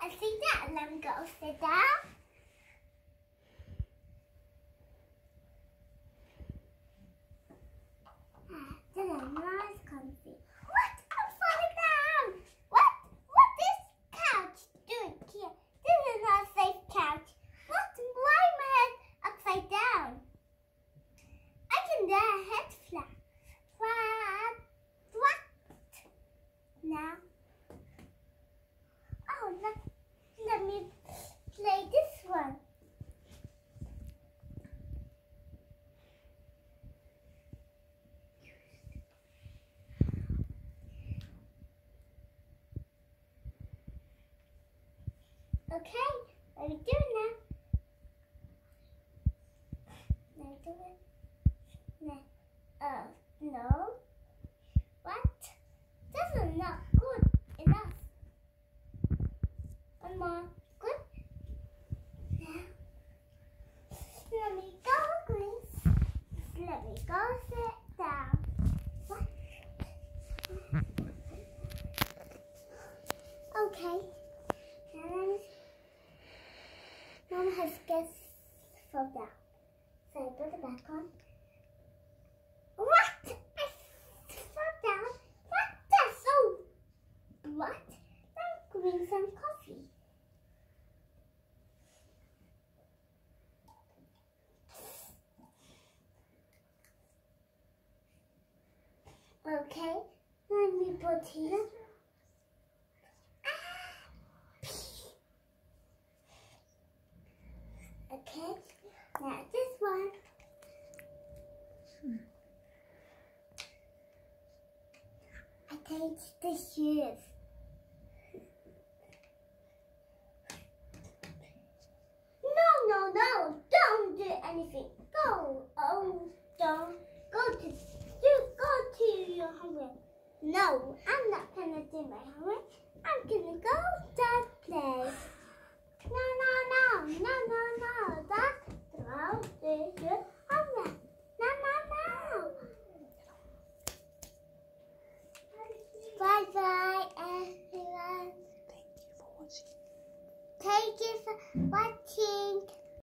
I see that. Let me go sit down. This is nice comfy. What? I'm falling down. What is couch doing here? This is not a safe couch. Why my head upside down? I can do a head flap. What? Now. Oh, let me play this one. Okay, let me do it now. Let me do it. No. What? This is not good enough. One more. Good. Now, let me go, Grace. Let me go sit down. What? Okay. Mom has just fall down. So I put it back on. What? I fell down? What? That's so... What? I'm getting some coffee. Okay, let me put here. Okay, now this one. I take the shoes. No, don't do anything. Go. Oh, don't go to your homework. No, I'm not gonna do my homework. I'm gonna go to play. No. Don't do your homework. No. Bye, everyone. Thank you for watching. Thank you for watching.